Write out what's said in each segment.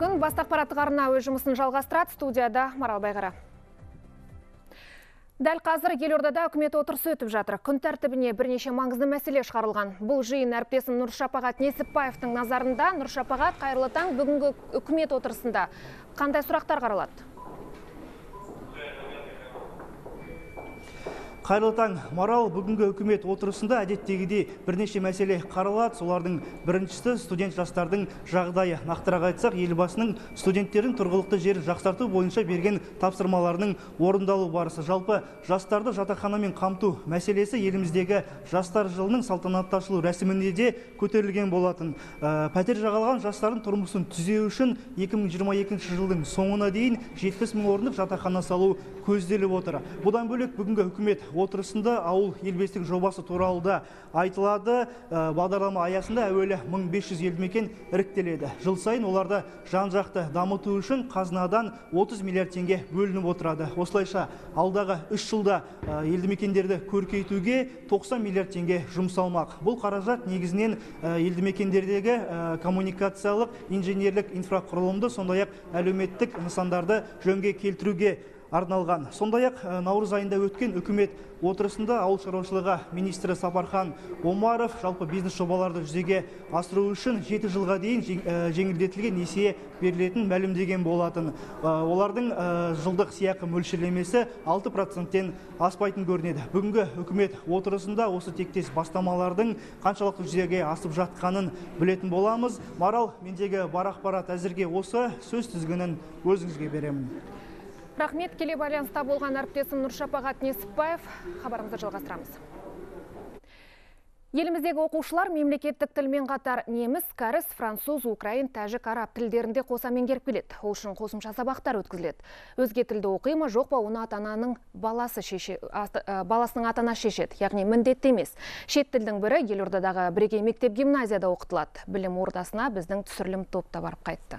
күн. Басты ақпараттық арна өз жұмысын жалғастырады. Студияда Марал Байғара. Дәл қазір елордада үкімет отырысы өтіп жатыр. Күн тәртібіне бірнеше маңызды мәселе шығарылған. Бұл жиын әріптесім Нұршапағат Несіпбаевтың назарында. Нұршапағат, қайырлы таң, бүгінгі үкімет отырысында қандай сұрақтар қаралады? Қайырлы таң, Марал, бүгінгі үкімет отырысында әдеттегідей бірнеше мәселе қаралады. Солардың біріншісі студент жастардың жағдайы. Нақтырақ айтсақ, елбасының студенттердің тұрғылықты жерін жақсарту бойынша берген тапсырмаларының орындалу барысы. Жалпы жастарды жатақханамен қамту мәселесі еліміздегі жастар жылының салтанатты ашылу рәсімінде де көтерілген болатын. Пәтер жағалған жастардың тұрмысын түзеу үшін 2022 жылдың соңына дейін 70 мың орындық жатақхана салу көзделіп отыр. Бұдан бөлек бүгінгі үкімет отырысында ауыл ел-бесік жобасы туралы да айтылады. Бағдарлама аясында әуелі 1500 елді мекен іріктеледі. Жыл сайын оларды жан-жақты дамыту үшін қазынадан 30 миллиард теңге бөлініп отырады. Осылайша алдағы 3 жылда елді мекендерді көркейтуге 90 миллиард теңге жұмсалмақ. Бұл қаражат негізінен елді мекендердегі коммуникациялық, инженерлік инфрақұрылымды, сондай-ақ әлеуметтік нысандарды жөнге келтіруге арналған. Сондай-ақ наурыз айында өткен үкімет отырысында ауыл шаруашылығы министрі Сапархан Омаров жалпы бизнес жобаларды жүзеге асыру үшін 7 жылға дейін жеңілдетілген несие берілетінін мәлімдеген болатын. Олардың жылдық сыйақы мөлшерлемесі 6%-тен аспайтын көрінеді. Бүгінгі үкімет отырысында осы тектес бастамалардың қаншалықты жүзеге асып жатқанын білетін боламыз. Марал, мендегі бар ақпарат әзірге осы. Сөз тізгінін өзіңізге беремін. Рахмет, келе байланыста болған әріптесім Нұршапағат Несіпбаев. Хабарымызды жалғастырамыз. Еліміздегі оқушылар мемлекеттік тілмен қатар неміс, кәріс, француз, украин, тәжік, араб тілдерінде қоса меңгеріп келеді. Ол үшін қосымша сабақтар өткізіледі. Өзге тілді оқи ма, жоқ па, оны баласының ата-анасы шешеді, яғни міндетті емес. Шет тілдің бірі елордадағы бірегей мектеп гимназияда оқытылады. Білім ордасына біздің түсірілім топта барып қайтты.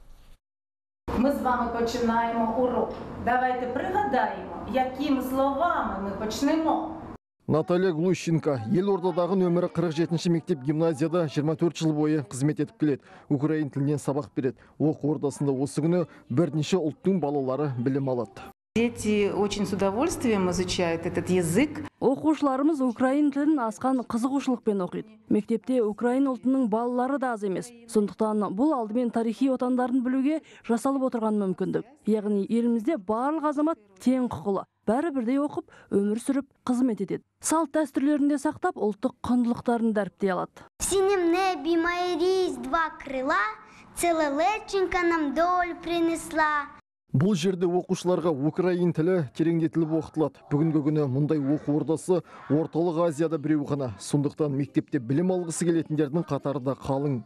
Ми з вами починаємо урок. Давайте пригадаємо, якими словами ми почнемо. Наталья Глущенко, елордадағы нөмірі 47-ші мектеп гимназияда 24 жыл бойы қызмет етіп келеді. Украин тілінен сабақ береді. Оқу ордасында осы күні бірнеше ұлттың балалары білім алады. Дети очень с удовольствием изучают этот язык. Оқушыларымыз украин тілін асқан қызығушылықпен оқиды. Мектепте украин ұлтының балалары да аз емес. Сондықтан бұл алдымен тарихи отандарын білуге жасалып отырған мүмкіндік. Яғни елімізде барлық азамат тең құқылы. Бәрі бірдей оқып, өмір сүріп, қызмет етеді. Салт дәстүрлерінде сақтап, ұлттық құндылықтарын дәріптей алады. В синем небе майорись два крыла, целая леченька нам долю принесла. Бұл жерде оқушыларға украин тілі тереңдетіліп оқытылады. Бүгінгі күні мұндай оқу ордасы орталық Азияда біреу ғана. Сондықтан мектепте білім алғысы келетіндердің қатары да қалың.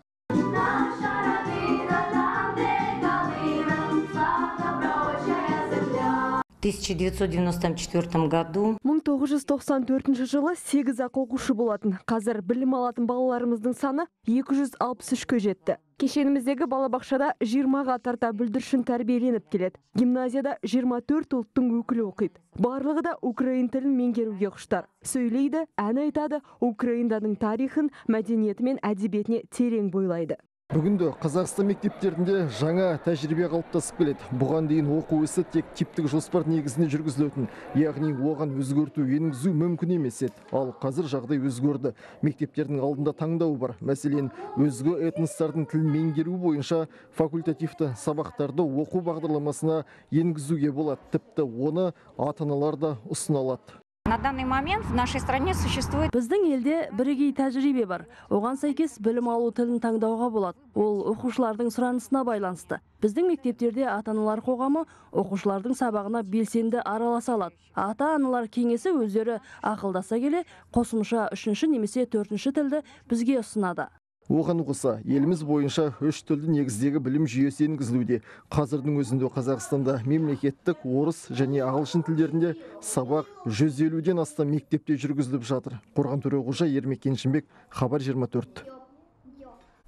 1994 году 1994 жылы 8 оқушы болатын. Қазір білім алатын балаларымыздың саны 263-ке жетті. Кешеніміздегі балабақшада 20-ға тарта бүлдіршін тәрбиеленіп келеді. Гимназияда 24 ұлттың өкілі оқиды. Барлығы да украин тілін меңгеруге құштар. Сөйлейді, ән айтады, украиндардың тарихын, мәдениеті мен әдебиетіне терең бойлайды. Бүгінде Қазақстан мектептерінде жаңа тәжірибе қалыптасып келеді. Бұған дейін оқу ісі тек типтік жоспар негізінде жүргізілетін, яғни оған өзгерту енгізу мүмкін емес еді. Ал қазір жағдай өзгерді. Мектептердің алдында таңдау бар. Мәселен, өзге этностардың тілін меңгеру бойынша факультативті сабақтарды оқу бағдарламасына енгізуге болады. Тіпті оны ата-аналар да ұсына алады. На данный момент в нашей стране существует... Біздің елде бірегей тәжірибе бар. Оған сәйкес білім алу тілін таңдауға болады. Ол оқушылардың сұранысына байланысты. Біздің мектептерде ата-аналар қоғамы оқушылардың сабағына белсенді араласа алады. Ата-аналар кеңесі өздері ақылдаса келе, қосымша 3-ші немесе 4-ші тілді бізге ұсынады. Оған қоса, еліміз бойынша 3 тілді негіздегі білім жүйесі енгізілуде. Қазірдің өзінде Қазақстанда мемлекеттік, орыс және ағылшын тілдерінде сабақ 150-ден астам мектепте жүргізіліп жатыр. Қорған Төреқожа, Ермек Кеншімбек, Хабар 24.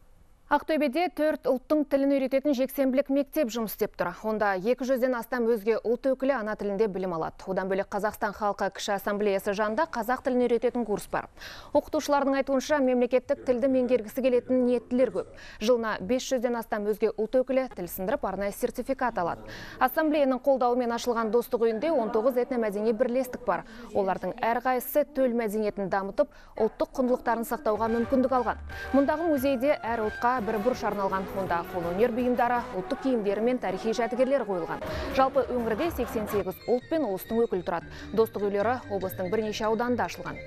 Ақтөбеде 4 ұлттың тілін үйрететін жексенбілік мектеп жұмыс істеп тұр. Онда 200-ден астам өзге ұлт өкілі ана тілінде білім алады. Одан бөлек Қазақстан халқы кіші ассамблеясы жанында қазақ тілін үйрететін курс бар. Оқытушылардың айтуынша мемлекеттік тілді меңгергісі келетін ниеттілер көп. Жылына 500-ден астам өзге ұлт өкілі тіл сындырып арнайы сертификат алады. Ассамблеяның қолдауымен ашылған достық үйінде 19 этномәдени бірлестік бар. Олардың әрқайсысы төл мәдениетін дамытып, ұлттық құндылықтарын сақтауға мүмкіндік алған. Мұндағы музейде әр ұлтқа бір бұрыш арналған. Онда қолөнер бұйымдары, ұлттық киімдері мен тарихи жәдігерлер қойылған. Жалпы өңірде 88 ұлт пен ұлыстың өкілі тұрады. Достық үйлері облыстың бірнеше ауданында ашылған.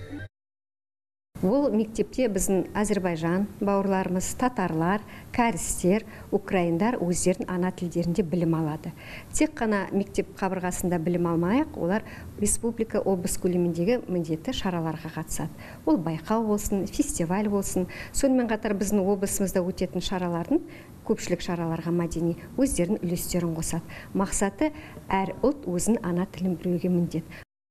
Бұл мектепте біздің Әзербайжан бауырларымыз, татарлар, кәрістер, украиндар өздерінің ана тілдерінде білім алады. Тек қана мектеп қабырғасында білім алмайық, олар республика облыс көлеміндегі міндетті шараларға қатысады. Ол байқау болсын, фестиваль болсын. Сонымен қатар біздің облысымызда өтетін шаралардың көпшілік шараларға мәдени өздерінің үлестерін қосады. Мақсаты әр ұлт өзінің ана тілін білуге міндет.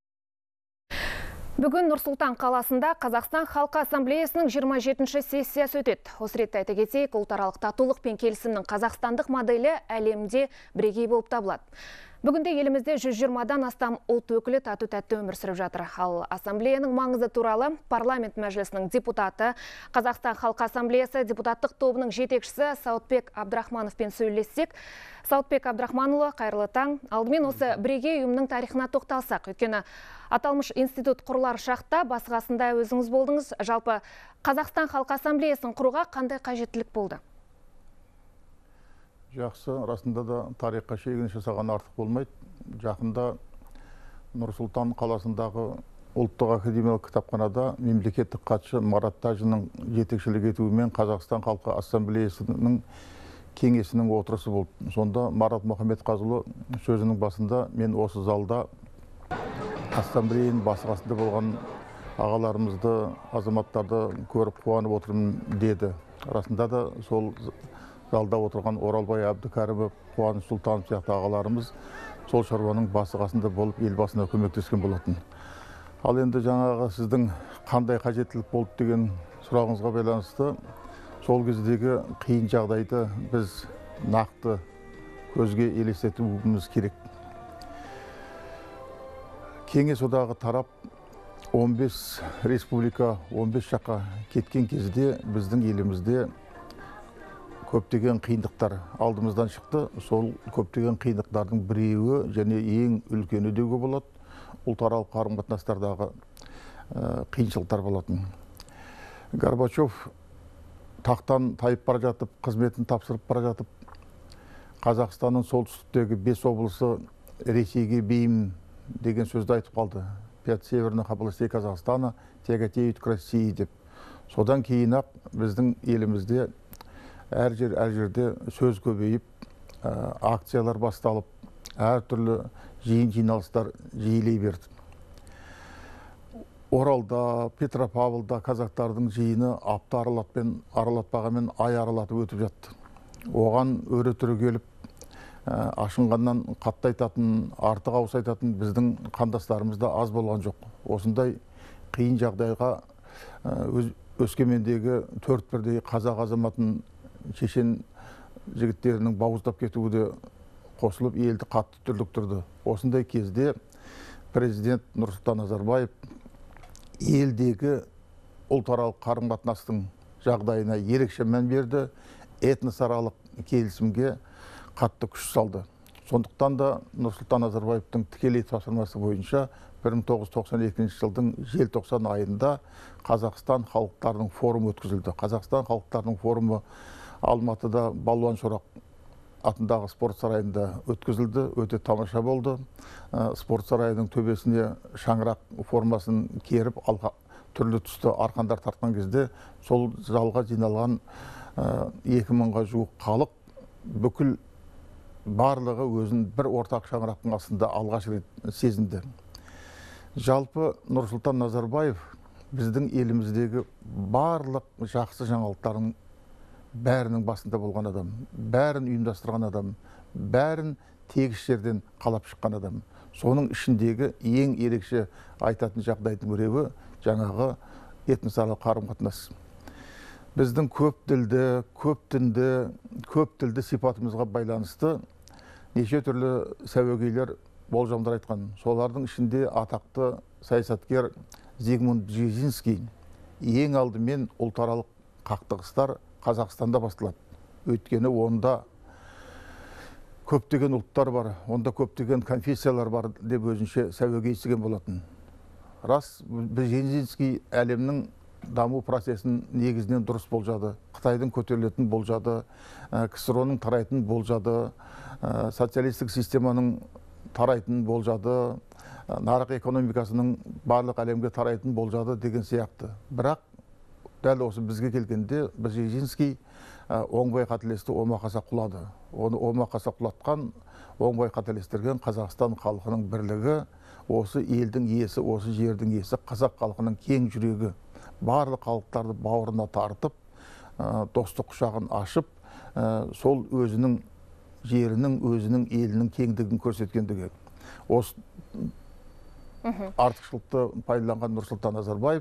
Бүгін Нұр-Сұлтан қаласында Қазақстан халқы ассамблеясының 27-ші сессиясы өтеді. Осы ретте айта кетейік, ұлтаралық татулық пен келісімнің қазақстандық моделі әлемде бірегей болып табылады. Бүгінде елімізде 120-дан астам ұлт өкілі тату-тәтті өмір сүріп жатыр. Ал ассамблеяның маңызы туралы парламент мәжілісінің депутаты, Қазақстан халқы ассамблеясы депутаттық тобының жетекшісі Сауытбек Абдрахмановпен сөйлессек, Сауытбек Абдрахманұлы, қайырлы таң. Алдымен осы бірегей ұйымның тарихына тоқталсақ, өйткені аталмыш институт құрылар шақта басқасында өзіңіз болдыңыз. Жалпы Қазақстан халқы ассамблеясын құруға қандай қажеттілік болды? Жақсы, расында да тарихқа шегініс жасаған артық болмайды. Жақында Нұр-Сұлтан қаласындағы ұлттық академиялық кітапханада мемлекеттік хатшы Марат Тәжінің жетекшілік етуімен Қазақстан халқы ассамблеясының кеңесінің отырысы болды. Сонда Марат Мұхамедқазылы сөзінің басында мен осы залда ассамблеяның басқасында болған ағаларымызды, азаматтарды көріп қуанып отырмын деді. Расында да сол залда отырған Оралбай Әбдікәрімов, Қуаныш Сұлтанов сияқты ағаларымыз сол шаруаның басы-қасында болып елбасына көмектескен болатын. Ал енді жаңағы сіздің қандай қажеттілік болды деген сұрағыңызға байланысты сол кездегі қиын жағдайды біз нақты көзге елестетуіміз керек. Кеңес одағы тарап 15 республика 15 жаққа кеткен кезде біздің елімізде көптеген қиындықтар алдымыздан шықты. Сол көптеген қиындықтардың біреуі және ең үлкені деуге болады, ұлтаралық қарым-қатынастардағы қиыншылықтар болатын. Горбачев тақтан тайып бара жатып, қызметін тапсырып бара жатып, Қазақстанның солтүстіктегі 5 облысы Ресейге бейім деген сөзді айтып қалды. 5 северных областей Казахстана тяготеют к России деп. Содан кейін-ақ біздің елімізде әр жерде сөз көбейіп, акциялар басталып, әртүрлі жиналыстар жиілей берді. Оралда, Петропавлда қазақтардың жиыны апта аралатпағамен ай аралатып өтіп жатты. Оған өре-түрі келіп, ашынғаннан қатты айтатын, артық ауыз айтатын біздің қандастарымыз да аз болған жоқ. Осындай қиын жағдайға Өскемендегі 4 бірдей қазақ азаматын шешен жігіттерінің бауыздап кетуі де қосылып, елді қатты түрліктірді. Осындай кезде президент Нұрсұлтан Назарбаев елдегі ұлтаралық қарым-қатынастың жағдайына ерекше мән берді, этносаралық келісімге қатты күш салды. Сондықтан да Нұрсұлтан Назарбаевтың тікелей тапсырмасы бойынша 1992 жылдың желтоқсан айында Қазақстан халықтарының форумы өткізілді. Қазақстан халықтарының форумы Алматыда Балуан Шолақ атындағы спорт сарайында өткізілді. Өте тамаша болды. Спорт сарайының төбесіне шаңырақ формасын керіп, түрлі түсті арқандар тартқан кезде сол залға жиналған 2000-ға жуық халық бүкіл барлығы өзін бір ортақ шаңырақтың астында алғаш рет сезінді. Жалпы Нұрсұлтан Назарбаев біздің еліміздегі барлық жақсы жаңалықтардың бәрінің басында болған адам, бәрін ұйымдастырған адам, бәрін тегіс жерден қалап шыққан адам. Соның ішіндегі ең ерекше айтатын жағдайдың біреуі жаңағы этносаралық қарым-қатынас. біздің көп тілді сипатымызға байланысты неше түрлі сәуегейлер болжамдар айтқан. Солардың ішінде атақты саясаткер Зигмунд Бжезинский ең алдымен ұлтаралық қақтығыстар Қазақстанда басталады. Өйткені онда көптеген ұлттар бар, онда көптеген конфессиялар бар деп өзінше сәуегейсіген болатын. Рас, Бжезинский әлемнің даму процесін негізінен дұрыс болжады. Қытайдың көтерілетін болжады, КСРО-ның тарайтын болжады, социалистік системаның тарайтын болжады, нарық экономикасының барлық әлемге тарайтын болжады деген сияқты. Бірақ дәл осы бізге келгенде Бжезинский оңбай қателесті, омақаса құлады. Оны омақаса құлатқан, оңбай қателестірген Қазақстан халқының бірлігі, осы елдің иесі, осы жердің иесі, қазақ халқының кең жүрегі, барлық халықтарды бауырына тартып, достық құшағын ашып, сол өзінің жерінің, өзінің елінің кеңдігін көрсеткендігі. Осы артықшылықты пайдаланған Нұрсұлтан Назарбаев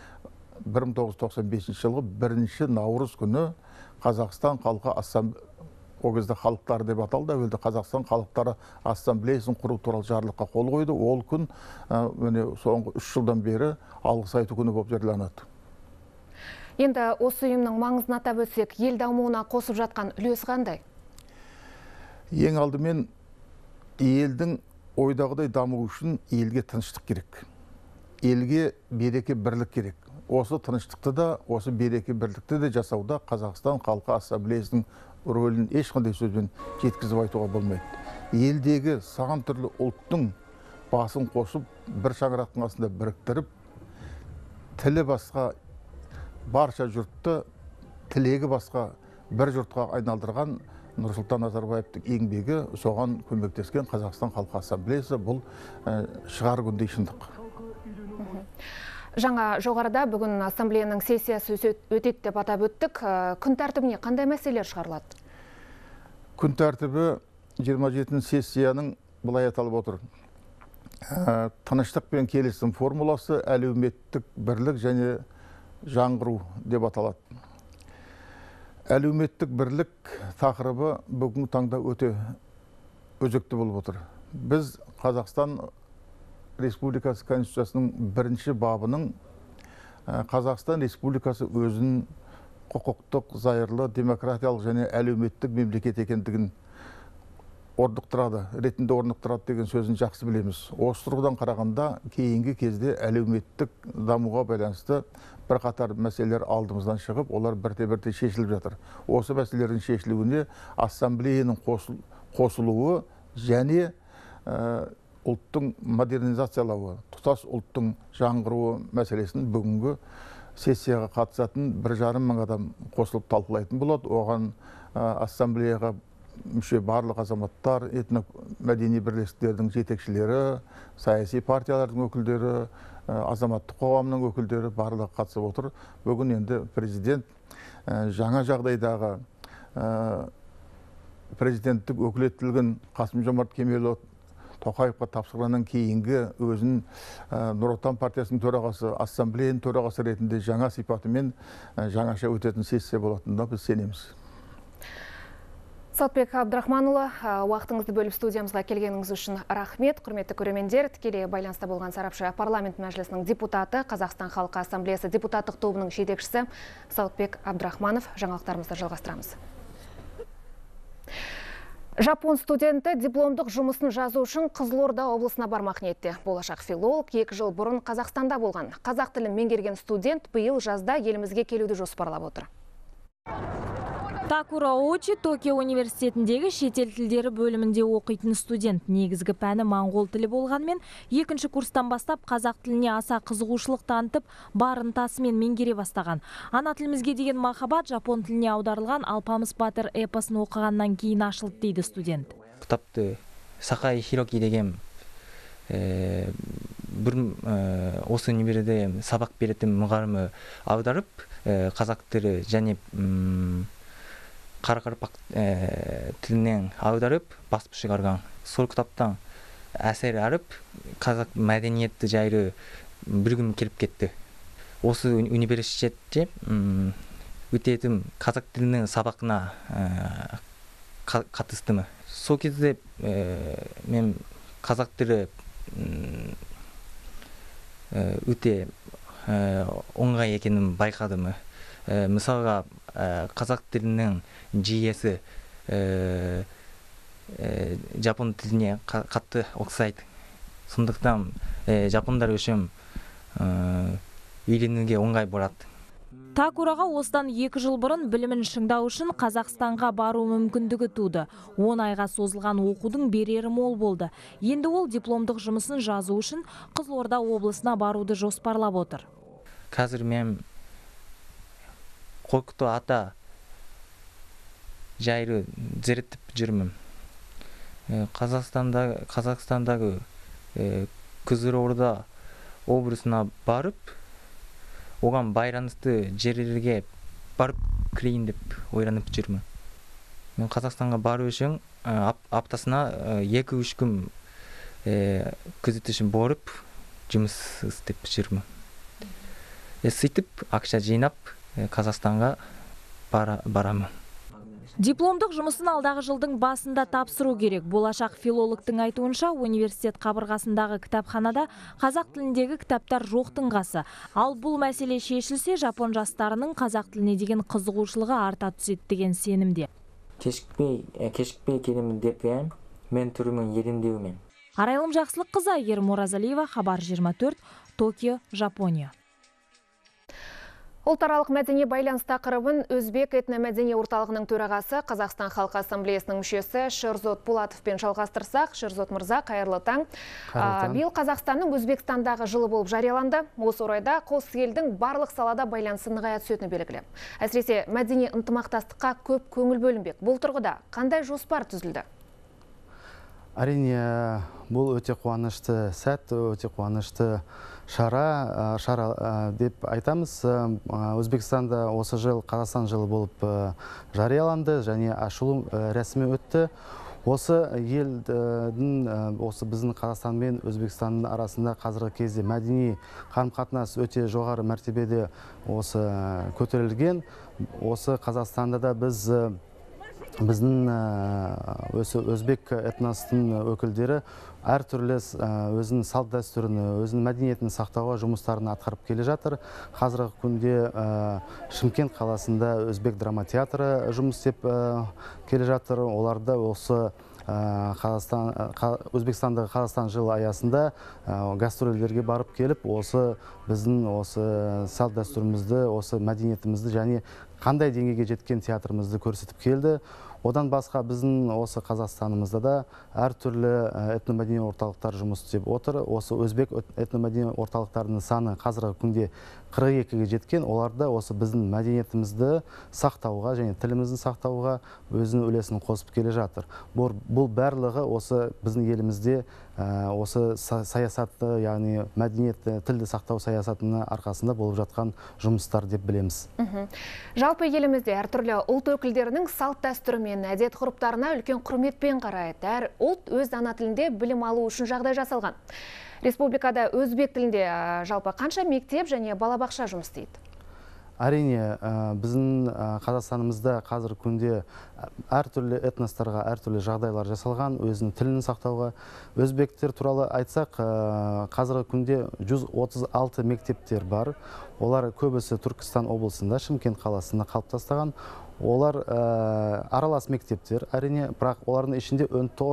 1995 жылғы 1 наурыз күні Қазақстан халқы о кезде халықтар деп аталды, әуелде Қазақстан халықтары ассамблеясын құру туралы жарлыққа қол қойды. Ол күн соңғы 3 жылдан бері алғыс айту күні болып жарияланады. Енді осы ұйымның маңызын атап өтсек, ел дамуына қосып жатқан үлесі қандай? Ең алдымен елдің ойдағыдай даму үшін елге тыныштық керек. Елге береке бірлік керек. Осы тыныштықты да, осы береке бірлікті де жасауда Қазақстан халқы ассамблеясының рөлін ешқандай сөзбен жеткізіп айтуға болмайды. Елдегі сан түрлі ұлттың басын қосып, бір шаңырақтың астында біріктіріп, тілі басқа барша жұртты, тілегі басқа бір жұртқа айналдырған Нұрсұлтан Назарбаевтың еңбегі, соған көмектескен Қазақстан халқы ассамблеясы бұл шығар күндей шындық. Жаңа жоғарыда бүгін ассамблеяның сессиясы өтеді деп атап өттік. Күн тәртібіне қандай мәселелер шығарылады? Күн тәртібі 27 сессияның былай аталып отыр. Тыныштық пен келісім формуласы, әлеуметтік бірлік және жаңғыру деп аталады. Әлеуметтік бірлік тақырыбы бүгінгі таңда өте өзекті болып отыр. Біз Қазақстан Республикасы Конституциясының 1 бабының Қазақстан Республикасы өзінің құқықтық, зайырлы, демократиялық және әлеуметтік мемлекет екендігін ретінде орнықтырады деген сөзін жақсы білеміз. Осы тұрғыдан қарағанда кейінгі кезде әлеуметтік дамуға байланысты бірқатар мәселелер алдымыздан шығып, олар бірте-бірте шешіліп жатыр. Осы мәселелердің шешілуіне ассамблеяның қосылуы және ұлттың модернизациялауы, тұтас ұлттың жаңғыруы мәселесін бүгінгі сессияға қатысатын 1,5 мың адам қосылып талқылайтын болады. Оған ассамблеяға мүше барлық азаматтар, этно-мәдени бірлестіктердің жетекшілері, саяси партиялардың өкілдері, азаматтық қоғамның өкілдері барлығы қатысып отыр. Бүгін енді президент жаңа жағдайдағы президенттік өкілеттілігін Қасым-Жомарт Кемелұлы Тоқаевқа тапсырғаннан кейінгі өзін Нұр Отан партиясының төрағасы, ассамблеяның төрағасы ретінде жаңа сипатымен жаңаша өтетін сессия болатынына біз сенеміз. Салтбек Абдрахманұлы, уақытыңызды бөліп студиямызға келгеніңіз үшін рахмет. Құрметті көрермендер, тікелей байланыста болған сарапшы парламент мәжілісінің депутаты, Қазақстан халқы ассамблеясы депутаттық тобының жетекшісі Салтбек Абдрахманов. Жаңалықтарымызды жалғастырамыз. Жапон студенті дипломдық жұмысын жазу үшін Қызылорда облысына бармақ ниетте. Болашақ филолог 2 жыл бұрын Қазақстанда болған. Қазақ тілін меңгерген студент биыл жазда елімізге келуді жоспарлап отыр. Такура Очи Токио университетіндегі шетел тілдері бөлімінде оқитын студент. Негізгі пәні моңғол тілі болғанмен, 2-ші курстан бастап қазақ тіліне аса қызығушылық танытып, бар ынтасымен меңгере бастаған. Ана тілімізге деген махаббат жапон тіліне аударылған Алпамыс батыр эпосын оқығаннан кейін ашылды дейді студент. Кітапты Сақай Хироки деген осы универде сабақ беретін мұғалімі аударып, қазақ тілі және Қарақарпақ тілінен аударып, басып шығарған. Сол кітаптан әсер алып, қазақ мәдениеті жайлы білгім келіп кетті. Осы университетте өтетім қазақ тілінің сабақына қатыстым. Сол кезде мен қазақ тілі өте оңай екенін байқадым. Мысалға қазақ тілінің жүйесі жапон тіліне қатты ұқсайды. Сондықтан жапондар үшін үйренуге оңай болады. Такураға осыдан 2 жыл бұрын білімін шыңдау үшін Қазақстанға бару мүмкіндігі туды. 10 айға созылған оқудың берері мол болды. Енді ол дипломдық жұмысын жазу үшін Қызылорда облысына баруды жоспарлап отыр. Қазір мен Қорқыт ата жайлы зерттеп жүрмін. Қазақстандағы Қызылорда облысына барып, оған байланысты жерлерге барып кірейін деп ойланып жүрмін. Мен Қазақстанға бару үшін аптасына 2-3 күн күзетуші болып жұмыс істеп жүрмін. Сөйтіп ақша жинап Қазақстанға барамын. Дипломдық жұмысын алдағы жылдың басында тапсыру керек. Болашақ филологтың айтуынша, университет қабырғасындағы кітапханада қазақ тіліндегі кітаптар жоқтың қасы. Ал бұл мәселе шешілсе, жапон жастарының қазақ тіліне деген қызығушылығы арта түседі деген сенімде. Кешікпей келемін деп мен түрімін ерендеумен. Арайлым Жақсылыққызы, Айгерім Оразалиева, Хабар 24, Токио, Жапония. Ұлтаралық мәдени байланыс тақырыбын Өзбек этномәдени орталығының төрағасы, Қазақстан Халқы Ассамблеясының мүшесі Шерзод Пулатовпен жалғастырсақ. Шерзод мырза, қайырлы таң. Биыл Қазақстанның Өзбекстандағы жылы болып жарияланды. Осы орайда қос елдің барлық салада байланысы нығая түсетіні белгілі. Әсіресе мәдени ынтымақтастыққа көп көңіл бөлінбек. Бұл тұрғыда қандай жоспар түзілді? Әрине, бұл өте қуанышты сәт, өте қуанышты шара деп айтамыз. Өзбекстанда осы жыл Қазақстан жылы болып жарияланды және ашылу рәсімі өтті. Осы елдің, осы біздің Қазақстан мен Өзбекстанның арасында қазіргі кезде мәдени қарым-қатынас өте жоғары мәртебеде осы көтерілген. Осы Қазақстанда да біздің өзбек этностың өкілдері әртүрлі өзінің салт дәстүрін, өзінің мәдениетін сақтауға жұмыстарын атқарып келе жатыр. Қазіргі күнде Шымкент қаласында өзбек драма театры жұмыс істеп келе жатыр. Оларда осы Өзбекстандағы Қазақстан жылы аясында гастрольдерге барып келіп, осы біздің салт дәстүрімізді, осы мәдениетімізді және қандай деңгейге жеткен театрымызды көрсетіп келді. Одан басқа біздің осы Қазақстанымызда да әртүрлі этномәдени орталықтар жұмыс істеп отыр. Осы өзбек этномәдени орталықтарының саны қазіргі күнде 42-ге жеткен. Оларда осы біздің мәдениетімізді сақтауға және тілімізді сақтауға өзінің үлесін қосып келе жатыр. Бұл барлығы осы біздің елімізде осы саясатты, яғни мәдениет, тілді сақтау саясатының арқасында болып жатқан жұмыстар деп білеміз. Жалпы елімізде әртүрлі ұлт өкілдерінің салт дәстүрі мен әдет ғұрыптарына үлкен құрметпен қарайды. Әр ұлт өз ана тілінде білім алу үшін жағдай жасалған. Республикада өзбек тілінде жалпы қанша мектеп және балабақша жұмыс істейді? Әрине, біздің Қазақстанымызда қазір күнде әртүрлі этностарға әртүрлі жағдайлар жасалған, өзінің тілін сақтауға. Өзбектер туралы айтсақ, қазіргі күнде 136 мектептер бар. Олар көбісі Түркістан облысында, Шымкент қаласында қалыптасқан. Олар аралас мектептер, әрине, бірақ олардың ішінде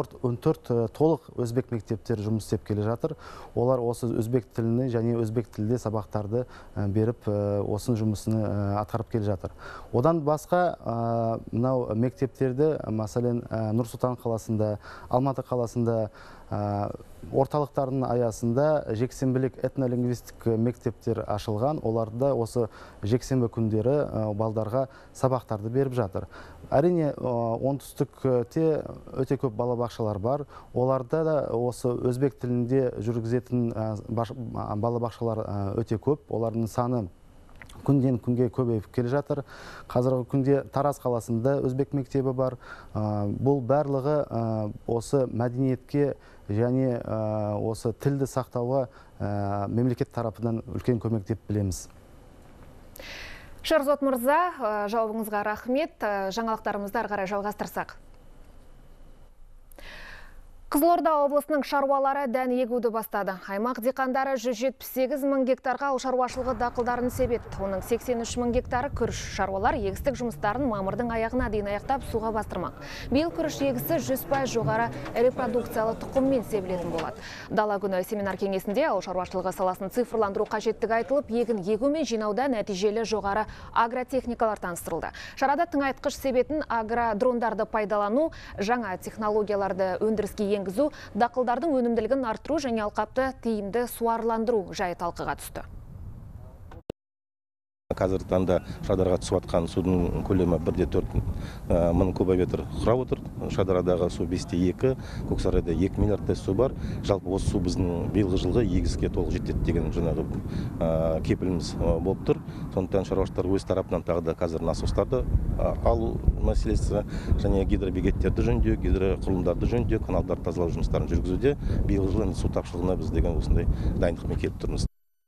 14 толық өзбек мектептер жұмыс істеп келе жатыр. Олар осы өзбек тіліне және өзбек тілде сабақтарды беріп, осының жұмысыны атқарып келе жатыр. Одан басқа мынау мектептерді, мәселен, Нұр-Сұлтан қаласында, Алматы қаласында орталықтардың аясында жексенбілік этнолингвистик мектептер ашылған. Оларда осы жексенбі күндері балдарға сабақтарды беріп жатыр. Әрине, оңтүстікте өте көп балабақшалар бар. Оларда да осы өзбек тілінде жүргізетін балабақшалар өте көп. Олардың саны күнден күнге көбейіп келе жатыр. Қазіргі күнде Тараз қаласында өзбек мектебі бар. Бұл барлығы осы мәдениетке және осы тілді сақтауға мемлекет тарапынан үлкен көмек деп білеміз. Шерзот Мырза, жауабыңызға рахмет. Жаңалықтарымызды ары қарай жалғастырсақ. Қызылорда облысының шаруалары дән егуді бастады. Аймақ диқандары 178 мың гектарға ауыл шаруашылығы дақылдарын себет. Оның 83 мың гектары күріш. Шаруалар егістік жұмыстарын мамырдың аяғына дейін аяқтап суға бастырмақ. Биыл күріш егісі 100% жоғары репродукциялы тұқыммен себілетін болады. Дала күні семинар кеңесінде ауыл шаруашылығы саласын цифрландыру қажеттігі айтылып, егін егу мен жинауда нәтижелі жоғары агротехникалар таныстырылды. Шарада тыңайтқыш себетін агродрондарды пайдалану, жаңа технологияларды өндіріске енгізу, дақылдардың өнімділігін арттыру және алқапты тиімді суарыландыру жайы талқыға түсті. Қазіргі таңда Шардараға түсіп жатқан судың көлемі 1,4 мың кубометр құрап отыр. Шардарадағы су 5,2, Көксарайда 2 миллиард су бар. Жалпы осы су біздің биылғы жылғы егіске толық жетеді деген жаңағы кепіліміз болып тұр. Сондықтан шаруашылықтар өз тарапынан тағы да қазір насостарды алу мәселесі және гидробекеттерді жөндеу, гидроқұрылымдарды жөндеу, каналдарды тазалау жұмыстарын жүргізуде. Биылғы жылы су тапшылығына біз деген осындай дайындықпен келіп тұрмыз.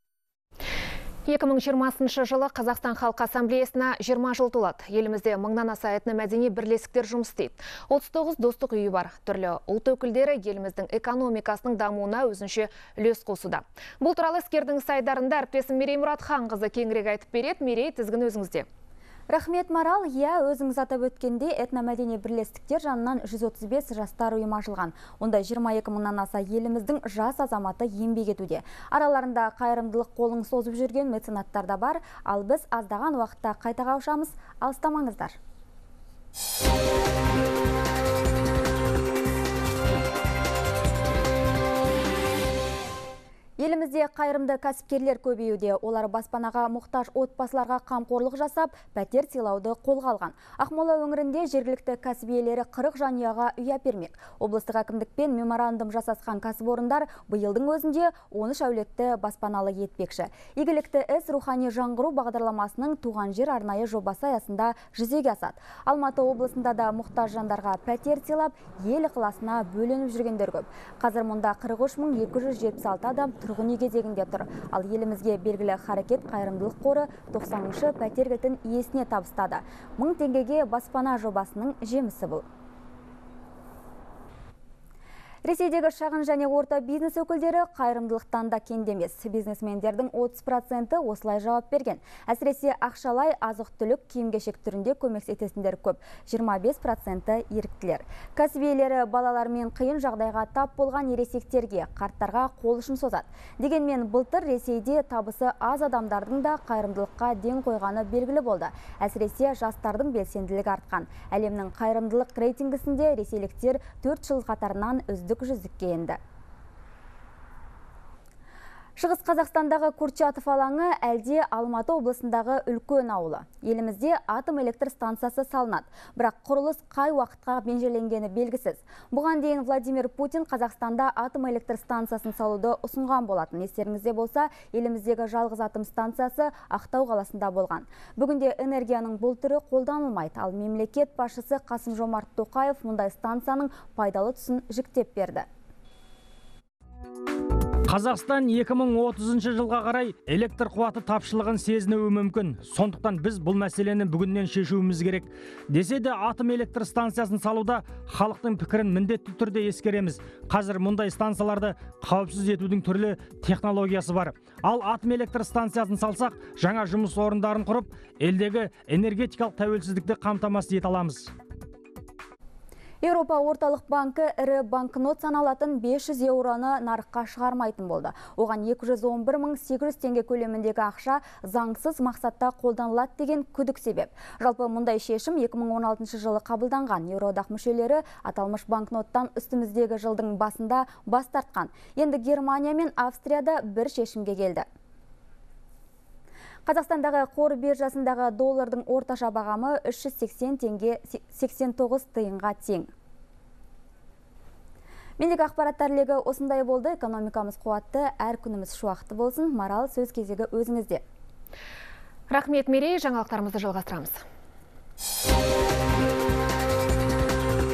2020 жылы Қазақстан Халқы Ассамблеясына 20 жыл толады. Елімізде мыңнан аса этномәдени бірлестіктер жұмыс істейді. 39 достық үйі бар. Түрлі ұлт өкілдері еліміздің экономикасының дамуына өзінше үлес қосуда. Бұл туралы іскердің сайдарында әріптесім Мерей Мұратханқызы кеңірек айтып береді. Мерей, тізгін өзіңізде. Рахмет, Марал. Өзіңіз атап өткенде этномәдени бірлестіктер жанынан 135 жастар ұйымы ашылған. Онда 22 мыңнан аса еліміздің жас азаматы еңбек етуде. Араларында қайырымдылық қолын созып жүрген меценаттар да бар. Ал біз аздаған уақытта қайта қауышамыз. Алыстамаңыздар. Елімізде қайырымды кәсіпкерлер көбеюде. Олар баспанаға мұқтаж отбасыларға қамқорлық жасап, пәтер сыйлауды қолға алған. Ақмола өңірінде жергілікті кәсіп иелері 40 жанұяға үй әпермек. Облыстық әкімдікпен меморандум жасасқан кәсіпорындар биылдың өзінде 13 әулетті баспаналы етпекші. Игілікті іс рухани жаңғыру бағдарламасының туған жер арнайы жобасы аясында жүзеге асады. Алматы облысында да мұқтаж жандарға пәтер сыйлап, ел ықыласына бөленіп жүргендер көп. Қазір мұнда 43.276 адам тұрғын үй кезегінде тұр. Ал елімізге белгілі Харекет қайырымдылық қоры 90-шы пәтер кілтін иесіне табыстады. 1000 теңгеге баспана жобасының жемісі бұл. Ресейдегі шағын және орта бизнес өкілдері қайырымдылықтан да кендемес. Бизнесмендердің 30% осылай жауап берген. Әсіресе ақшалай азық-түлік киім-кешек түрінде көмектесетіндер көп. 25% еріктілер. Кәсіп иелері балалармен қиын жағдайға тап болған ересектерге, қарттарға қол ұшын созады. Дегенмен былтыр Ресейде табысы аз адамдардың да қайырымдылыққа ден қойғаны белгілі болды. Әсіресе жастардың белсенділігі артқан. Әлемнің қайырымдылық рейтингісінде ресейліктер 4 жыл қатарынан үздік жүздікке енді. Шығыс Қазақстандағы Курчатов алаңы әлде Алматы облысындағы үлкен ауылы. Елімізде атом электр станциясы салынады. Бірақ құрылыс қай уақытқа межеленгені белгісіз. Бұған дейін Владимир Путин Қазақстанда атом электр станциясын салуды ұсынған болатын. Естеріңізде болса, еліміздегі жалғыз атом станциясы Ақтау қаласында болған. Бүгінде энергияның бұл түрі қолданылмайды. Ал мемлекет басшысы Қасым-Жомарт Тоқаев мұндай станцияның пайдалы тұсын жіктеп берді. Қазақстан 2030 жылға қарай электр қуаты тапшылығын сезінуі мүмкін. Сондықтан біз бұл мәселені бүгіннен шешуіміз керек. Десе де атом электр станциясын салуда халықтың пікірін міндетті түрде ескереміз. Қазір мұндай станцияларды қауіпсіз етудің түрлі технологиясы бар. Ал атом электр станциясын салсақ, жаңа жұмыс орындарын құрып, елдегі энергетикалық тәуелсіздікті қамтамасыз ете аламыз. Еуропа орталық банкі ірі банкнот саналатын 500 еуроны нарыққа шығармайтын болды. Оған 211.800 теңге көлеміндегі ақша заңсыз мақсатта қолданылады деген күдік себеп. Жалпы мұндай шешім 2016 жылы қабылданған. Еуроодақ мүшелері аталмыш банкноттан үстіміздегі жылдың басында бас тартқан. Енді Германия мен Австрияда бір шешімге келді. Қазақстандағы қор биржасындағы доллардың орташа бағамы 380 теңге 89 тиынға тең. Мендегі ақпараттар легі осындай болды. Экономикамыз қуатты, әр күніміз шуақты болсын. Марал, сөз кезегі өзіңізде. Рахмет, Мерей, жаңалықтарымызды жалғастырамыз.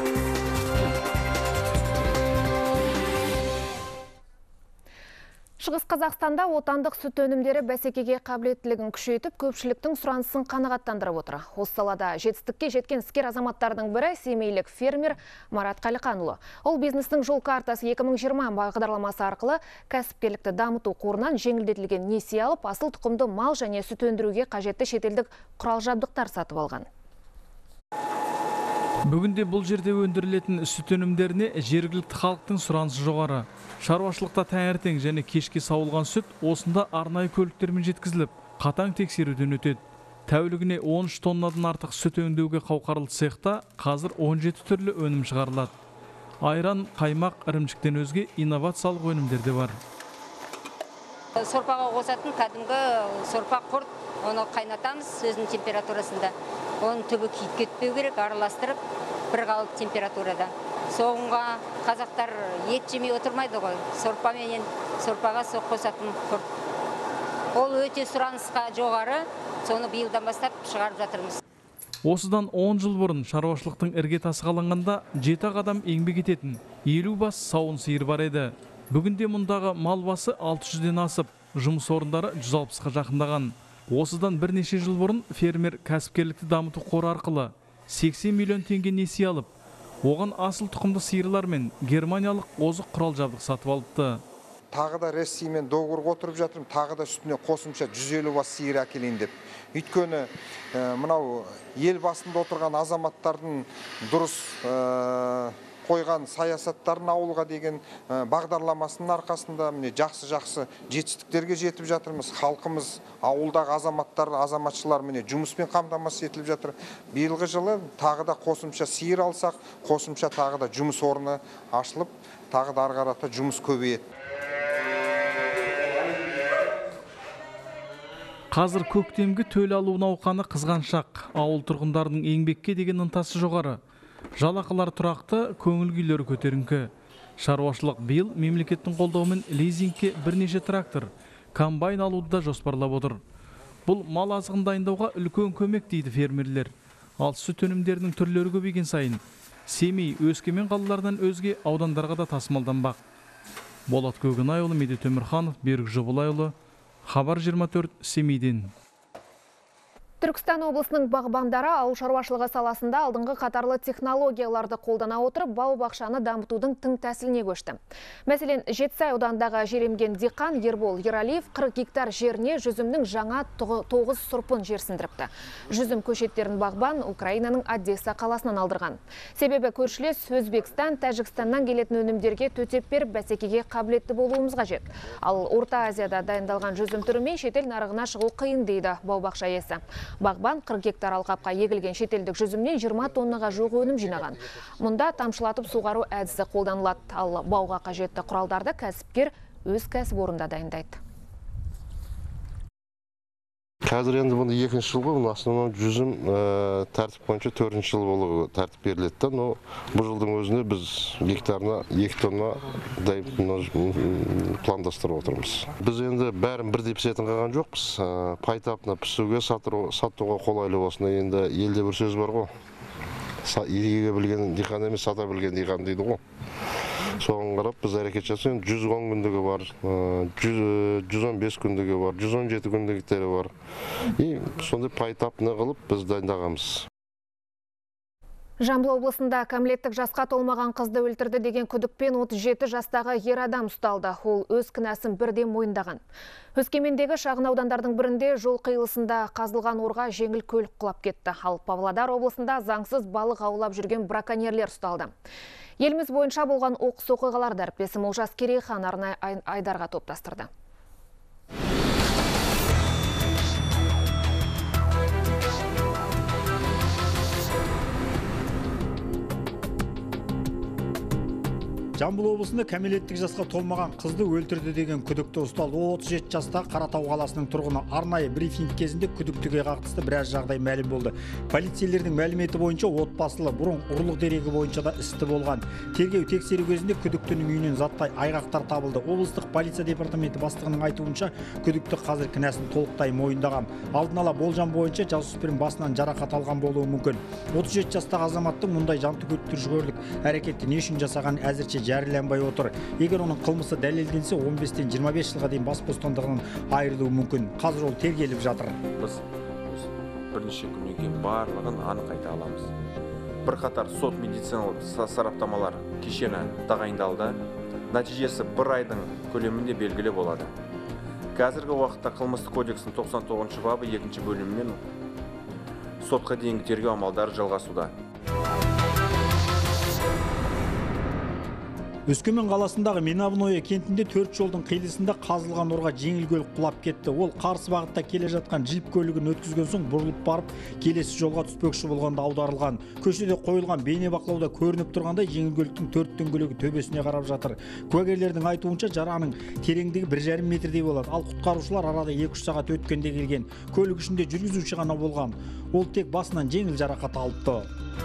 Шығыс Шығыс Қазақстанда отандық сүт өнімдері бәсекеге қабілеттілігін күшейтіп, көпшіліктің сұранысын қанағаттандырып отыр. Осы салада жетістікке жеткен іскер азаматтардың бірі семейлік фермер Марат Қалиқанұлы. Ол бизнестің жол картасы 2020 бағдарламасы арқылы кәсіпкерлікті дамыту қорынан жеңілдетілген несие алып, асыл тұқымды мал және сүт өндіруге қажетті шетелдік құрал-жабдықтар сатып алған. Бүгінде бұл жерде өндірілетін сүт өнімдеріне жергілікті халықтың сұранысы жоғары. Шаруашылықта таңертең және кешке сауылған сүт осында арнайы көліктермен жеткізіліп, қатаң тексеруден өтеді. Тәулігіне 13 тоннадан артық сүт өңдеуге қауқарлы цехта қазір 17 түрлі өнім шығарылады. Айран, қаймақ, ірімшіктен өзге инновациялық өнімдер де бар. Сорпаға қосатын кәдімгі сорпа құрт, оны қайнатамыз өзінің температурасында. Оның түбі күйіп кетпеу керек, араластырып, бір қалып температурада. Соғынға қазақтар ет жемей отырмайды ғой. Сорпаға қосатын құрт. Ол өте сұранысқа жоғары, соны биылдан бастап шығарып жатырмыз. Осыдан 10 жыл бұрын шаруашылықтың іргетасы қаланғанда 7 адам еңбек ететін 50 бас сауын сиыр бар еді. Бүгінде мұндағы мал басы 600-ден асып, жұмыс орындары 160-ға жақындаған. Осыдан бірнеше жыл бұрын фермер кәсіпкерлікті дамыту қоры арқылы 80 миллион теңге несие алып, оған асыл тұқымды сиырлар мен германиялық озық құрал-жабдық сатып алыпты. Тағы да Россиямен договорға отырып жатырмын, тағы да үстіне қосымша 150 бас сиыр әкелейін деп. Өйткені мынау ел басында отырған азаматтардың дұрыс қойған саясаттарын ауылға деген бағдарламасының арқасында жақсы жетістіктерге жетіп жатырмыз. Халқымыз, ауылдағы азаматтар, азаматшылар жұмыспен қамтамасыз етіліп жатыр. Биылғы жылы тағы да қосымша сиыр алсақ, қосымша тағы да жұмыс орны ашылып, тағы да ары қарата жұмыс көбейеді. Қазір көктемгі төл алу науқаны қызғаншақ. Ауыл тұрғындарының еңбекке деген ынтасы жоғары. Жалақылар тұрақты, көңіл күйлері көтеріңкі. Шаруашылық биыл мемлекеттің қолдауымен лизингке бірнеше трактор, комбайн алуды да жоспарлап отыр. Бұл мал азығын дайындауға үлкен көмек дейді фермерлер. Ал сүт өнімдерінің түрлері көбейген сайын Семей, Өскемен қалаларынан өзге аудандарға да тасымалданбақ. Болат Көгінайұлы, Медет Өмірханов, Берік Жобылайұлы, Хабар 24, Семейден. Түркістан облысының бағбандары ауыл шаруашылығы саласында алдыңғы қатарлы технологияларды қолдана отырып, бау-бақшаны дамытудың тың тәсіліне көшті. Мәселен, Жетісай ауданындағы жеремген диқан Ербол Ералиев 40 гектар жеріне жүзімнің жаңа 9 сұрпын жерсіндіріпті. Жүзім көшеттерін бағбан Украинаның Одесса қаласынан алдырған. Себебі көршілес Өзбекстан, Тәжікстаннан келетін өнімдерге төтеп беріп бәсекеге қабілетті болуымыз қажет. Ал Орта Азияда дайындалған жүзім түрімен шетел нарығына шығу қиын дейді бау-бақша иесі. Бағбан 40 гектар алқапқа егілген шетелдік жүзімнен 20 тоннаға жуық өнім жинаған. Мұнда тамшылатып суғару әдісі қолданылады, ал бауға қажетті құралдарды кәсіпкер өз кәсіпорында дайындайды. Қазір енді бұны екінші жылғы, бұны основном жүзім тәртіп бойынша 4-ші жыл болуы тәртіп беріледі. Но бұл жылдың өзіне біз гектарына 2 тонна пландастырып отырмыз. Біз енді бәрін бірдей пісетін қалған жоқпыз. Пайтапына пісуге, сатуға қолайлы болсын. Енді елде бір сөз бар ғой. Еге білген диқан емес, сата білген диқан дейді ғой. Соған қарап біз әрекет жасаймыз. 110 күндігі бар, 115 күндігі бар, 117 күндігіктері бар. И сондай пайтапны қылып біз дайындағанбыз. Жамбыл облысында кәмелеттік жасқа толмаған қызды өлтірді деген күдікпен 37 жастағы ер адам ұсталды. Ол өз кінәсін бірден мойындаған. Өскемендегі шағын аудандардың бірінде жол қиылысында қазылған орға жеңіл көлік құлап кетті. Ал Павлодар облысында заңсыз балық аулап жүрген браконьерлер ұсталды. Еліміз бойынша болған оқыс оқиғаларды әріптесім Олжас Керейхан арнайы айдарға топтастырды. Жамбыл облысында кәмелеттік жасқа толмаған қызды өлтірді деген күдікті ұсталды. 37 жастағы Қаратау қаласының тұрғыны. Арнайы брифинг кезінде күдіктіге қатысты біраз жағдай мәлім болды. Полицейлердің мәліметі бойынша отбасылы бұрын ұрлық дерегі бойынша да істі болған. Тергеу тексеру кезінде күдіктінің үйінен заттай айғақтар табылды. Облыстық полиция департаменті бастығының айтуынша күдікті қазір кінәсін толықтай мойындаған. Алдын ала болжам бойынша жасөспірім басынан жарақат алған болуы мүмкін. 37 жастағы азаматтың мұндай жантүршігерлік әрекетті не үшін жасаған әзірше жарияланбай отыр. Егер оның қылмысы дәлелденсе, 15-тен 25 жылға дейін бас бостандығынан айырылуы мүмкін. Қазір ол тергеліп жатыр. Біз бірнеше күннен кейін барлығын анық айта аламыз. Бірқатар сот медициналық сараптамалар кешені тағайындалды. Нәтижесі 1 айдың көлемінде белгілі болады. Қазіргі уақытта қылмыстық кодекстің 99 бабы 2 бөлімімен сотқа дейінгі тергеу амалдары жалғасуда. Өскемен қаласындағы Меновное кентінде 4 жолдың қиылысында қазылған орға жеңіл көлік құлап кетті. Ол қарсы бағытта келе жатқан джип көлігін өткізген соң бұрылып барып, келесі жолға түспекші болғанда аударылған. Көшеде қойылған бейнебақылауда көрініп тұрғандай жеңіл көліктің 4 дөңгелегі төбесіне қарап жатыр. Куәгерлердің айтуынша жараның тереңдігі 1,5 метрдей болады. Ал құтқарушылар арада 2-3 сағат өткенде келген. Көлік ішінде жүргізуші ғана болған. Ол тек басынан жеңіл жарақат алыпты.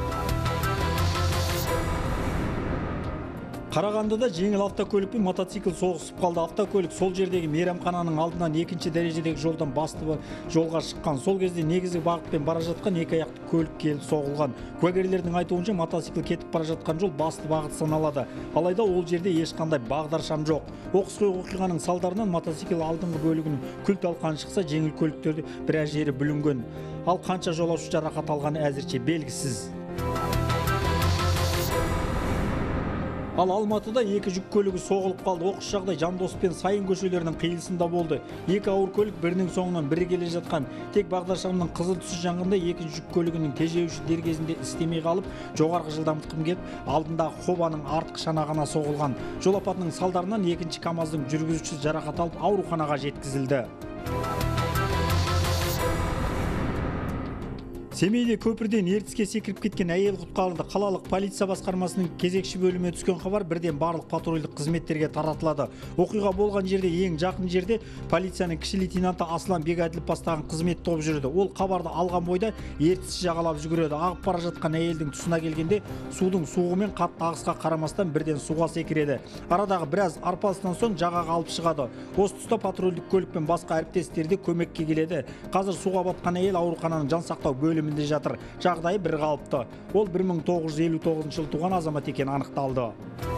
Қарағандыда жеңіл автокөлік пен мотоцикл соғысып қалды. Автокөлік сол жердегі мейрамхананың алдынан 2-ші дәрежедегі жолдан басты жолға шыққан. Сол кезде негізгі бағытпен бара жатқан 2 аяқты көлік келіп соғылған. Куәгерлердің айтуынша мотоцикл кетіп бара жатқан жол басты бағыт саналады. Алайда ол жерде ешқандай бағдаршам жоқ. Оқыс оқиғаның салдарынан мотоцикл алдыңғы бөлігінің күл-талқан шықса, жеңіл көліктерде біраз жері бүлінген. Ал қанша жолаушы жарақат алғаны әзірше белгісіз. Ал Алматыда 2 жүк көлігі соғылып қалды. Оқыс жағдай Жандосов пен Сайын көшелерінің қиылысында болды. 2 ауыр көлік бірінің соңынан бірі келе жатқан. Тек бағдаршамның қызыл түсі жанғанда 2 жүк көлігінің тежеуіші дер кезінде істемей қалып, жоғарғы жылдамдықпен кетіп, алдындағы Хобаның артқы шанағына соғылған. Жол апатының салдарынан 2-ші КамАЗдың жүргізушісі жарақат алып, ауруханаға жеткізілді. Семейде көпірден ертіске секіріп кеткен әйел құтқарылды. Қалалық полиция басқармасының кезекші бөліміне түскен хабар бірден барлық патрульдік қызметтерге таратылады. Оқиға болған жерде ең жақын жерде полицияның кіші лейтенанты Аслан Бегәділов бастаған қызмет тобы жүрді. Ол хабарды алған бойда ертіс жағалап жүгіреді. Ағып бара жатқан әйелдің тұсына келгенде судың суығы мен қатты ағысқа қарамастан бірден суға секіреді. Арадағы біраз арпалыстан соң жағаға алып шығады. Осы тұста патрульдік көлік пен басқа әріптестері де көмекке келеді. Қазір суға батқан әйел аурухананың жансақтау бөлімінде жатыр. Жағдайы бір қалыпты. Ол 1959 жылы туған азамат екені анықталды.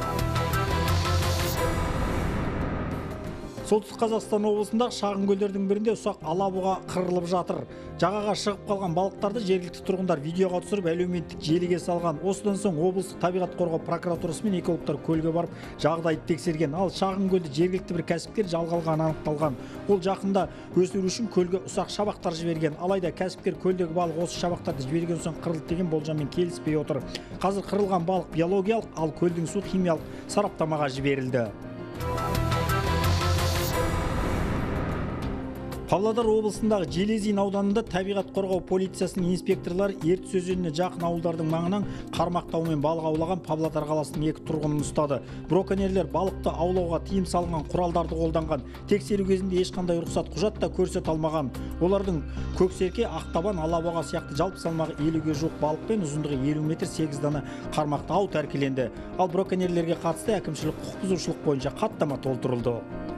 Солтүстік Қазақстан облысындағы шағын көлдердің бірінде ұсақ алабұға қырылып жатыр. Жағаға шығып қалған балықтарды жергілікті тұрғындар видеоға түсіріп әлеуметтік желіге салған. Осыдан соң облыстық табиғат қорғау прокуратурасы мен экологтар көлге барып жағдайды тексерген. Ал шағын көлді жергілікті бір кәсіпкер жалға алғаны анықталған. Ол жақында өсіру үшін көлге ұсақ шабақтар жіберген. Алайда кәсіпкер көлдегі балық осы шабақтарды жіберген соң қырылды деген болжаммен келіспей отыр. Қазір қырылған балық биологиялық, ал көлдің су химиялық сараптамаға жіберілді. Павлодар облысындағы Железин ауданында табиғат қорғау полициясының инспекторлары Ертіс өзеніне жақын ауылдардың маңынан қармақтаумен балық аулаған Павлодар қаласының 2 тұрғынын ұстады. Броконьерлер балықты аулауға тыйым салынған құралдарды қолданған. Тексеру кезінде ешқандай рұқсат құжат та көрсете алмаған. Олардың көксерке, ақтабан, алабұға сияқты жалпы салмағы 50-ге жуық балық пен ұзындығы 50 метр 8 дана қармақты ау тәркіленді. Ал броконьерлерге қатысты әкімшілік құқық бұзушылық бойынша хаттама толтырылды.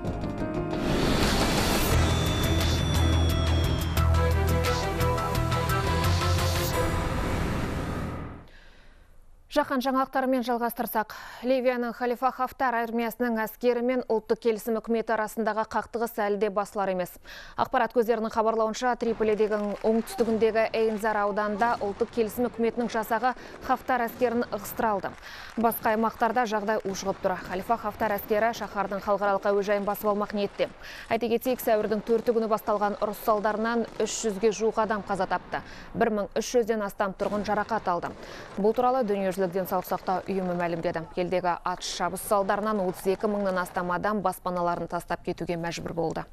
Жақан жаңалықтарымен жалғастырсақ, Ливияның Халифа Хафтар армиясының әскері мен ұлттық келісім үкіметі арасындағы қақтығыс әлі де басылар емес. Ақпарат көздерінің хабарлауынша, Триполидегі оңтүстігіндегі Эйнзар ауданында ұлттық келісім үкіметінің жасағы Хафтар әскерін ығыстыра алды. Басқа аймақтарда жағдай ушығып тұр. Халифа Хафтар әскері шаһардың халықаралық әуежайын басып алмақ ниетте. Айта кетейік, сәуірдің 4 күні басталған ұрыс салдарынан 300-ге жуық адам қаза тапты. 1300-ден астам тұрғын жарақат алды. Бұл туралы дүниежүзілік денсаулық сақтау ұйымы мәлімдеді. Елдегі атыс шабыс салдарынан 32 мыңнан астам адам баспаналарын тастап кетуге мәжбүр болды.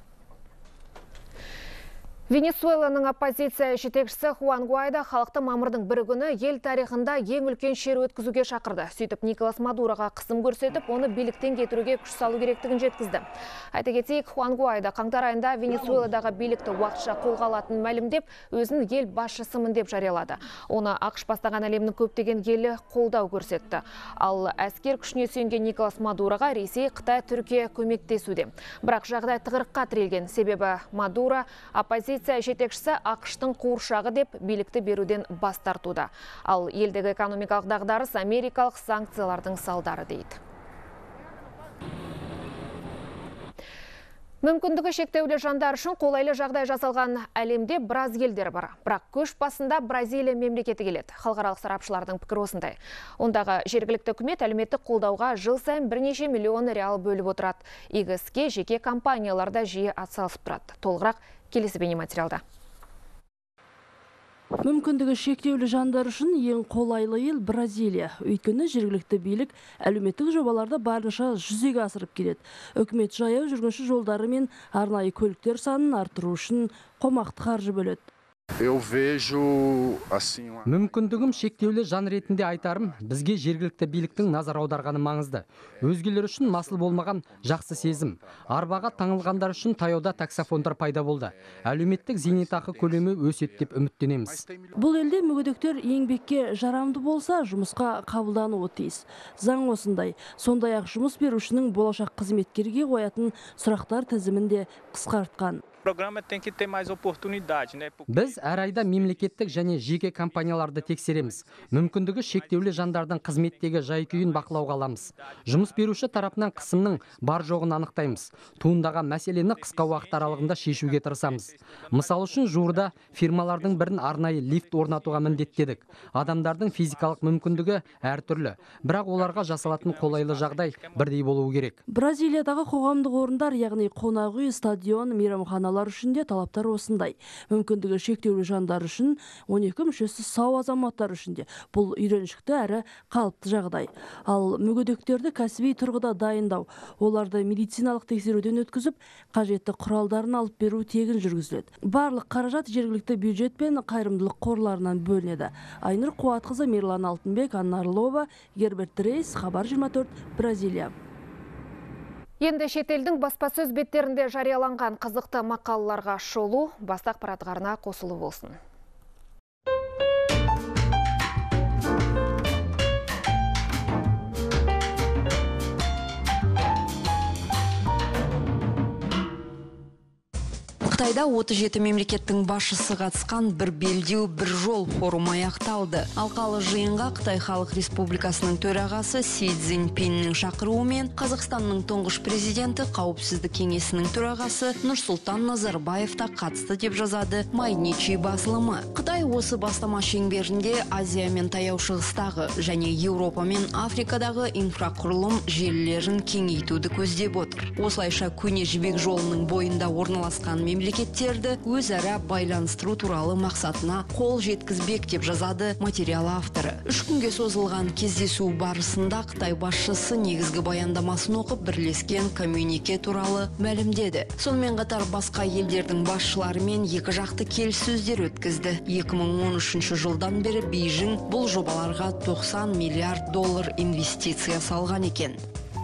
Венесуэланың оппозиция жетекшісі Хуан Гуайдо халықты мамырдың 1 күні ел тарихында ең үлкен шеру өткізуге шақырды. Сөйтіп Николас Мадуроға қысым көрсетіп, оны биліктен кетіруге күш салу керектігін жеткізді. Айта кетейік, Хуан Гуайдо қаңтар айында Венесуэладағы билікті уақытша қолға алатынын мәлімдеп, өзін ел басшысымын деп жариялады. Оны ақш бастаған әлемнің көптеген елі қолдау көрсетті. Ал әскер күшіне сүйенген Николас Мадуроға Ресей, Қытай, Түркия көмектесуде. Бірақ жағдай тығырыққа тірелген. Себебі Мадуро оппозиция жетекшісі ақштың қуыршағы деп билікті беруден бас тартуда. Ал елдегі экономикалық дағдарыс америкалық санкциялардың салдары дейді. Мүмкіндігі шектеулі жандар үшін қолайлы жағдай жасалған әлемде біраз елдер бар. Бірақ көш басында Бразилия мемлекеті келеді. Халықаралық сарапшылардың пікірі осындай. Ондағы жергілікті үкімет әлеуметтік қолдауға жыл сайын бірнеше миллион реал бөліп отырады. Игі іске жеке компанияларда жиі атсалысып тұрады. Толығырақ келесі бейнематериалда. Мүмкіндігі шектеулі жандар үшін ең қолайлы ел Бразилия. Өйткені жергілікті билік әлеуметтік жобаларды барынша жүзеге асырып келеді. Үкімет жаяу жүргінші жолдары мен арнайы көліктер санын арттыру үшін қомақты қаржы бөледі. Мүмкіндігім шектеулі жан ретінде айтарым, бізге жергілікті биліктің назар аударғаны маңызды. Өзгелер үшін масыл болмаған жақсы сезім. Арбаға таңылғандар үшін таяуда таксофондар пайда болды. Әлеуметтік зейнетақы көлемі өседі деп үміттенеміз. Бұл елде мүгедектер еңбекке жарамды болса, жұмысқа қабылдануы тиіс. Заң осындай. Сондай-ақ жұмыс берушінің болашақ қызметкерге қоятын сұрақтар тізімін де қысқартқан. Біз әр айда мемлекеттік және жеке компанияларды тексереміз. Мүмкіндігі шектеулі жандардың қызметтегі жай-күйін бақылауға аламыз. Жұмыс беруші тарапынан қысымның бар жоғын анықтаймыз. Туындаған мәселені қысқа уақыт аралығында шешуге тырысамыз. Мысал үшін жуырда фирмалардың бірін арнайы лифт орнатуға міндеттедік. Адамдардың физикалық мүмкіндігі әртүрлі, бірақ оларға жасалатын қолайлы жағдай бірдей болуы керек. Бразилиядағы қоғамдық орындар, яғни қонақ үй, стадион, мейрамханалар үшін де талаптар осындай. Мүмкіндігі шектеулі жандар үшін, 12 мүшесі сау азаматтар үшін де бұл үйреншікті әрі қалыпты жағдай. Ал мүгедектерді кәсіби тұрғыда дайындау, оларды медициналық тексеруден өткізіп, қажетті құралдарын алып беру тегін жүргізіледі. Барлық қаражат жергілікті бюджет пен қайырымдылық қорларынан бөлінеді. Айнұр Қуатқызы, Мерлан Алтынбек, Анна Орлова, Герберт Рейс, Хабар 24, Бразилия. Енді шетелдің баспасөз беттерінде жарияланған қызықты мақалаларға шолу басты ақпараттарына қосылу болсын. Қытайда 37 мемлекеттің басшысы қатысқан бір белдеу, бір жол форумы аяқталды. Алқалы жиынға Қытай Халық Республикасының төрағасы Си Цзиньпиннің шақыруымен Қазақстанның тұңғыш президенті Қауіпсіздік кеңесінің төрағасы Нұрсұлтан Назарбаев та қатысты деп жазады Майничи басылымы. Қытай осы бастама шеңберінде Азия мен Таяу Шығыстағы және Еуропа мен Африкадағы инфрақұрылым желілерін кеңейтуді көздеп отыр. Осылайша көне жібек жолының бойында орналасқан мемлекеттерді өзара байланыстыру туралы мақсатына қол жеткізбек деп жазады материал авторы. 3 күнге созылған кездесу барысында Қытай басшысы негізгі баяндамасын оқып бірлескен коммюнике туралы мәлімдеді. Сонымен қатар басқа елдердің басшыларымен екі жақты келіссөздер өткізді. 2013 жылдан бері Бейжің бұл жобаларға $90 миллиард инвестиция салған екен.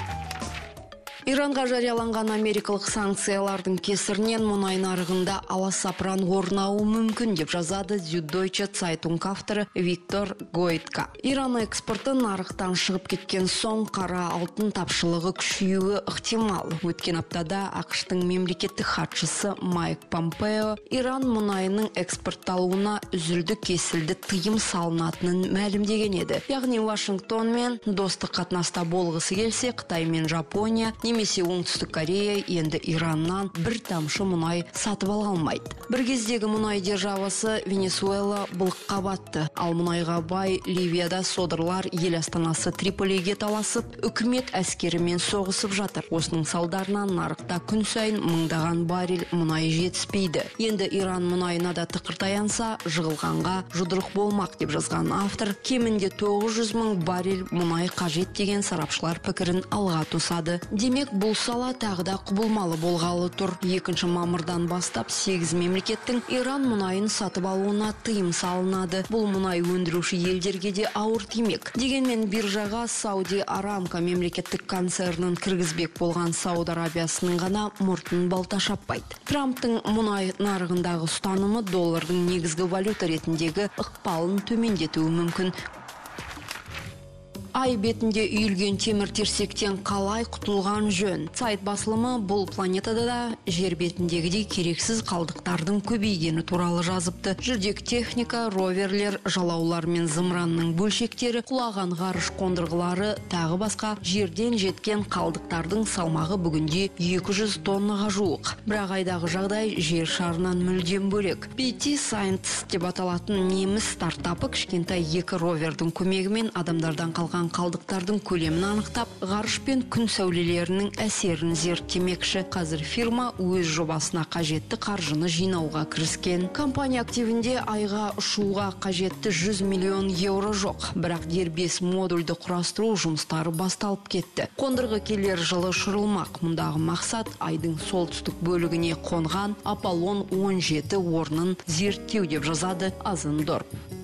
Иранға жарияланған америкалық санкциялардың кесірінен мұнай нарығында аласапыран орнауы мүмкін деп жазады Süddeutsche Zeitung авторы Виктор Гойтка. Иран экспорты нарықтан шығып кеткен соң қара алтын тапшылығы күшеюі ықтимал. Өткен аптада ақш-тың мемлекеттік хатшысы Майк Помпео Иран мұнайының экспортталуына үзілді-кесілді тыйым салынатынын мәлімдеген еді. Яғни Вашингтон мен достық қатынаста болғысы келсе, Қытай мен Жапония немесе Оңтүстік Корея енді Ираннан бір тамшы мұнай сатып ала алмайды. Бір кездегі мұнай державасы Венесуэла былыққа батты. Ал мұнайға бай Ливияда содырлар ел астанасы Триполиге таласып, үкімет әскерімен соғысып жатыр. Осының салдарынан нарықта күн сайын мыңдаған баррель мұнай жетіспейді. Енді Иран мұнайына да тықыр таянса, жығылғанға жұдырық болмақ деп жазған автор, кемінде 900 мың баррель мұнай қажет деген сарапшылар пікірін алға тосады. Демек, бұл сала тағы да құбылмалы болғалы тұр. 2 мамырдан бастап 8 мемлекеттің Иран мұнайын сатып алуына тыйым салынады. Бұл мұнай өндіруші елдерге де ауыр тимек. Дегенмен биржаға Сауди Арамка мемлекеттік концернін кіргізбек болған Сауд Арабиясының ғана мұртын балта шаппайды. Трамптың мұнай нарығындағы ұстанымы доллардың негізгі валюта ретіндегі ықпалын төмендетуі мүмкін. Ай бетінде үйілген темір терсектен қалай құтылған жөн? Сайт басылымы бұл планетада да жер бетіндегідей керексіз қалдықтардың көбейгені туралы жазыпты. Жүрдек техника, роверлер, жалаулар мен зымыранның бөлшектері, құлаған ғарыш қондырғылары, тағы басқа жерден жеткен қалдықтардың салмағы бүгінде 200 тоннаға жуық. Бірақ айдағы жағдай жер шарынан мүлдем бөлек. PT Science деп аталатын неміс стартапы кішкентай 2 ровердің көмегімен адамдардан қалған қалдықтардың көлемін анықтап, ғарыш пен күн сәулелерінің әсерін зерттемекші. Қазір фирма өз жобасына қажетті қаржыны жинауға кіріскен. Компания активінде айға ұшуға қажетті 100 миллион евро жоқ, бірақ дербес модульді құрастыру жұмыстары басталып кетті. Қондырғы келер жылы ұшырылмақ. Мұндағы мақсат айдың солтүстік бөлігіне қонған Аполлон 17 орнын зерттеу деп жазады Азындорп.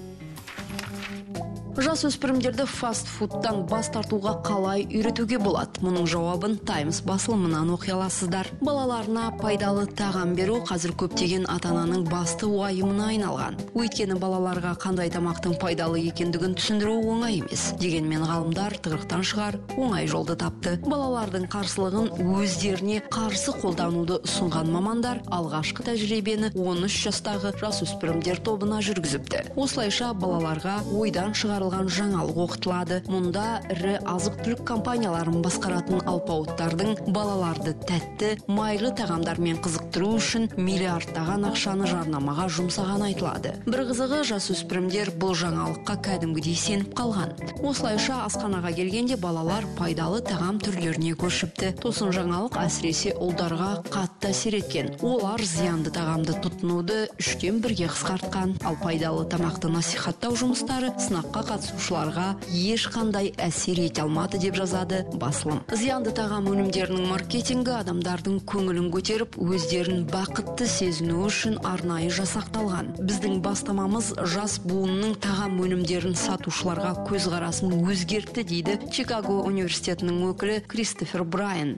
Жасөспірімдерді фастфудтан бас тартуға қалай үйретуге болады? Мұның жауабын Times басылымынан оқи аласыздар. Балаларына пайдалы тағам беру қазір көптеген ата-ананың басты уайымына айналған. Өйткені балаларға қандай тамақтың пайдалы екендігін түсіндіру оңай емес. Дегенмен ғалымдар тығырықтан шығар оңай жолды тапты. Балалардың қарсылығын өздеріне қарсы қолдануды ұсынған мамандар алғашқы тәжірибені 13 жастағы жасөспірімдер тобына жүргізіпті. Осылайша балаларға ойдан шығарылған жаңалық оқытылады. Мұнда ірі азық-түлік компанияларын басқаратын алпауыттардың балаларды тәтті, майлы тағамдармен қызықтыру үшін миллиардтаған ақшаны жарнамаға жұмсаған айтылады. Бір қызығы, жасөспірімдер бұл жаңалыққа кәдімгідей сеніп қалған. Осылайша асханаға келгенде балалар пайдалы тағам түрлеріне көшіпті. Тосын жаңалық әсіресе ұлдарға қатты әсер еткен. Олар зиянды тағамды тұтынуды 3-тен 1-ге қысқартқан. Ал пайдалы тамақты насихаттау жұмыстары сынаққа қатысушыларға ешқандай әсер ете алмады деп жазады басылым. Зиянды тағам өнімдерінің маркетингі адамдардың көңілін көтеріп, өздерін бақытты сезіну үшін арнайы жасақталған. Біздің бастамамыз жас буынның тағам өнімдерін сатушыларға көзқарасын өзгертті дейді Чикаго университетінің өкілі Кристофер Брайан.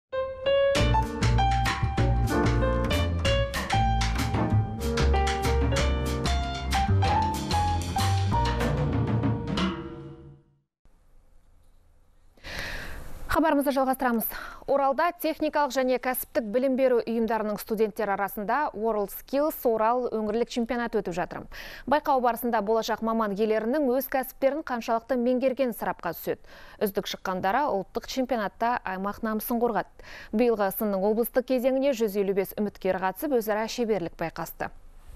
Хабарымызды жалғастырамыз. Оралда техникалық және кәсіптік білім беру ұйымдарының студенттер арасында WorldSkills Орал өңірлік чемпионаты өтіп жатыр. Байқау барысында болашақ маман иелерінің өз кәсіптерін қаншалықты меңгерген сарапқа түседі. Үздік шыққандары ұлттық чемпионатта аймақ намысын қорғады. Биылғы сынның облыстық кезеңіне 155 үміткер қатысып, өзара шеберлік байқасты.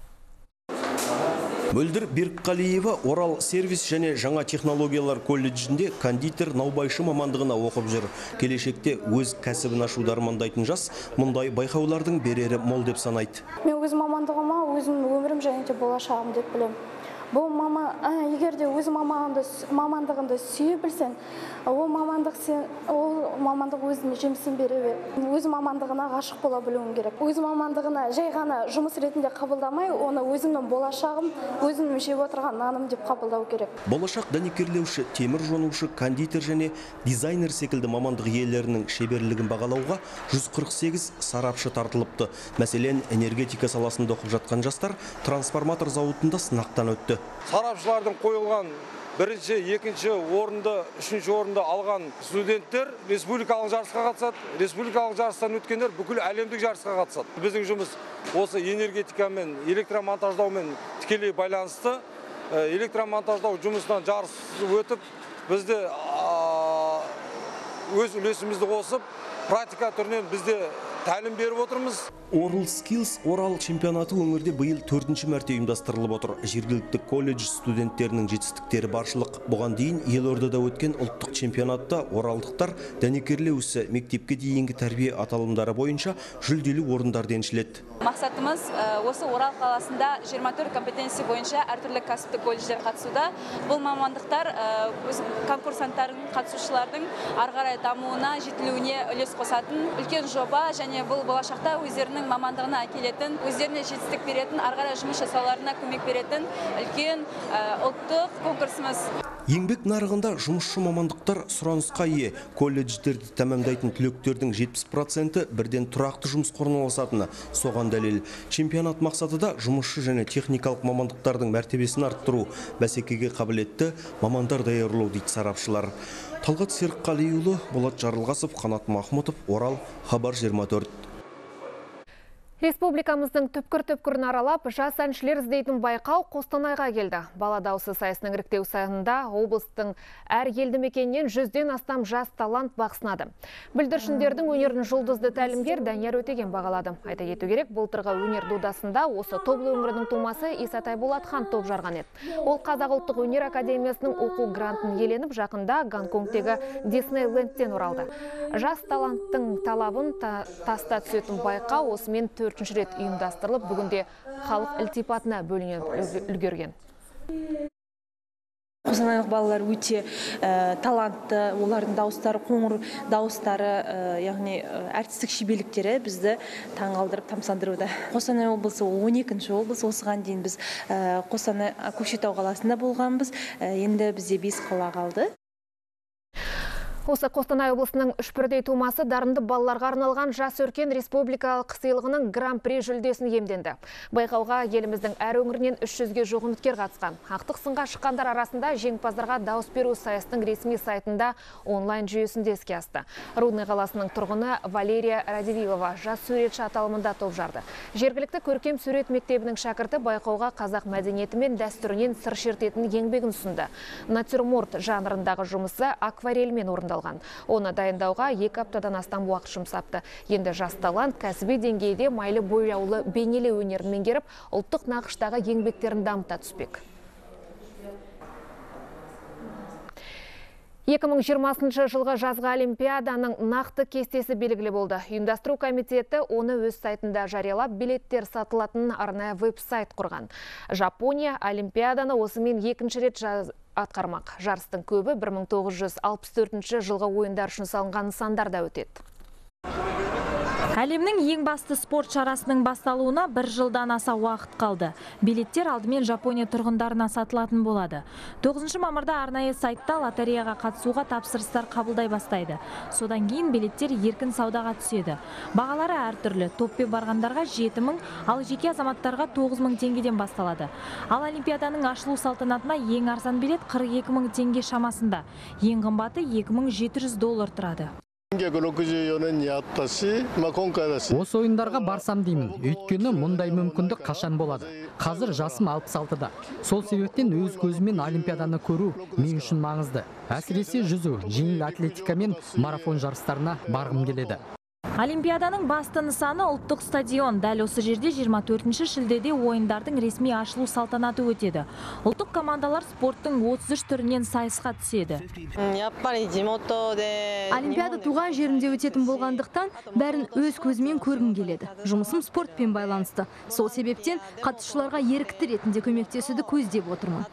Мөлдір Беркқалиева Орал сервис және жаңа технологиялар колледжінде кондитер наубайшы мамандығына оқып жүр. Келешекте өз кәсібін ашуды армандайтын жас мұндай байқаулардың берері мол деп санайды. Мен өз мамандығыма, өзім өмірім және болашағым деп білемін. Бұл егерде өз мамандығыңды сүйе білсең, ол мамандық өзіне жемісін бере. Өз мамандығына ғашық бола білуің керек. Өз мамандығына жай ғана жұмыс ретінде қабылдамай, оны өзімнің болашағым, өзімнің жеп отырған наным деп қабылдау керек. Болашақ дәнекерлеуші, темір жонушы, кондитер және дизайнер секілді мамандық иелерінің шеберлігін бағалауға 148 сарапшы тартылыпты. Мәселен, энергетика саласында оқып жатқан жастар трансформатор зауытында сынақтан өтті. Сарапшылардың қойылған бірінші, екінші орынды, үшінші орынды алған студенттер республикалық жарысқа қатысады. Республикалық жарыстан өткендер бүкіл әлемдік жарысқа қатысады. Біздің жұмыс осы энергетикамен, электромонтаждаумен тікелей байланысты. Электромонтаждау жұмысынан жарыс өтіп, бізде өз үлесімізді қосып, практика түрінен бізде тәлім беріп отырмыз. WorldSkills Орал чемпионаты өңірде биыл 4-ші мәрте ұйымдастырылып отыр. Жергілікті колледж студенттерінің жетістіктері баршылық. Бұған дейін Елордада өткен ұлттық чемпионатта оралдықтар дәнекерлеу ісі, мектепке дейінгі тәрбие аталымдары бойынша жүлделі орындарды еншіледі. Мақсатымыз осы Орал қаласында 24 компетенция бойынша әртүрлі кәсіптік колледждер қатысуда. Бұл мамандықтар өз конкурсанттардың, қатысушылардың ары қарай дамуына, жетілуіне үлес қосатын үлкен жоба және және бұл болашақта өздерінің мамандығына әкелетін, өздеріне жетістік беретін, ары қарай жұмыс жасауларына көмек беретін үлкен ұлттық конкурсымыз. Еңбек нарығында жұмысшы мамандықтар сұранысқа ие. Колледждерді тәмамдайтын түлектердің 70% бірден тұрақты жұмысқа орналасатыны соған дәлел. Чемпионат мақсаты да жұмысшы және техникалық мамандықтардың мәртебесін арттыру, бәсекеге қабілетті мамандар даярлау дейді сарапшылар. Талғат Серікқалиұлы, Болат Жарылғасов, Қанат Махмұтов, Орал, Хабар 24. Республикамыздың түпкір-түпкірін аралап, жас әншілер іздейтін байқау Қостанайға келді. Бала дауысы сайысының іріктеу сайысында облыстың әр елді мекенінен 100-ден астам жас талант бақ сынады. Бүлдіршіндердің өнерін жұлдызды тәлімгер Данияр Өтеген бағалады. Айта кету керек, былтырғы өнер додасында осы Тобыл өңірінің тумасы Исатай Болатхан топ жарған еді. Ол Қазақ ұлттық өнер академиясының оқу грантын иеленіп, жақында Гонконгтегі Диснейлендтен оралды. Жас таланттың талабын таста түсетін байқау осымен 4-ші рет ұйымдастырылып, бүгінде халық ілтипатына бөлінген үлгерген. Қостанайлық балалар өте талантты, олардың дауыстары, қоңыр дауыстары, яғни әртістік шеберліктері бізді таңғалдырып, тамсандыруда. Қостанай облысы 12-ші облыс, осыған дейін біз Қостанай Көкшетау қаласында болғанбыз, енді бізде 5 қала қалды. Осы Қостанай облысының 3-бірдей тумасы дарынды балаларға арналған жас өркен республикалық сыйлығының гран-при жүлдесін иемденді. Байқауға еліміздің әр өңірінен 300-ге жуық үміткер қатысқан. Ақтық сынға шыққандар арасында жеңімпаздарға дауыс беру сайыстың ресми сайтында онлайн жүйесінде іске асты. Рудный қаласының тұрғыны Валерия Радивилова жас суретші аталымында топ жарды. Жергілікті көркем сурет мектебінің шәкірті байқауға қазақ мәдениеті мен дәстүрінен сыр шертетін еңбегін ұсынды. Натюрморт жанрындағы жұмысы акварельмен орындалды. Оны дайындауға 2 аптадан астам уақыт жұмсапты. Енді жас талант кәсіби деңгейде майлы бояулы бейнелеу өнерін меңгеріп, ұлттық нақыштағы еңбектерін дамыта түспек. 2020 жылғы жазғы олимпиаданың нақты кестесі белгілі болды. Ұйымдастыру комитеті оны өз сайтында жариялап, билеттер сатылатын арнайы веб-сайт құрған. Жапония олимпиаданы осымен 2-ші рет атқармақ. Жарыстың көбі 1964 жылғы ойындар үшін салынған нысандарда өтеді. Әлемнің ең басты спорт шарасының басталуына 1 жылдан аса уақыт қалды. Билеттер алдымен Жапония тұрғындарына сатылатын болады. 9 мамырда арнайы сайтта лотереяға қатысуға тапсырыстар қабылдай бастайды. Содан кейін билеттер еркін саудаға түседі. Бағалары әртүрлі. Топпен барғандарға 7 000, ал жеке азаматтарға 9 000 теңгеден басталады. Ал олимпиаданың ашылу салтанатына ең арзан билет 42 000 теңге шамасында. Ең қымбаты $2700 тұрады. Осы ойындарға барсам деймін, өйткені мұндай мүмкіндік қашан болады. Қазір жасым 66-да. Сол себептен өз көзімен олимпиаданы көру мен үшін маңызды. Әсіресе жүзу, жеңіл атлетика мен марафон жарыстарына барғым келеді. Олимпиаданың басты нысаны ұлттық стадион. Дәл осы жерде 24 шілдеде ойындардың ресми ашылу салтанаты өтеді. Ұлттық командалар спорттың 33 түрінен сайысқа түседі. Олимпиада туған жерінде өтетін болғандықтан, бәрін өз көзімен көргім келеді. Жұмысым спортпен байланысты. Сол себептен қатысушыларға ерікті ретінде көмектесуді көздеп отырмын.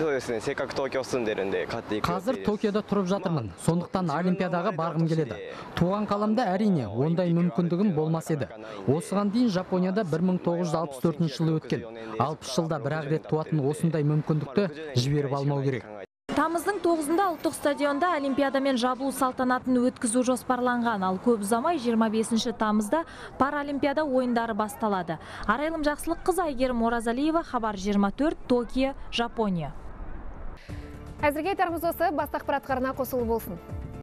Қазір Токиода тұрып жатырмын. Сондықтан олимпиадаға барғым келеді. Туған қаламда әрине ондай мүмкіндігім болмас еді. Осыған дейін Жапонияда 1964 жылы өткен. 60 жылда бір-ақ рет туатын осындай мүмкіндікті жіберіп алмау керек. Тамыздың 9-ында ұлттық стадионда олимпиадамен жабылу салтанатын өткізу жоспарланған, ал көп ұзамай 25 тамызда паралимпиада ойындары басталады. Арайлым Жақсылыққызы, Айгерім Оразалиева, Хабар 24, Токио, Жапония. Әзірге айтарымыз осы, басты ақпарат қарына қосылу болсын.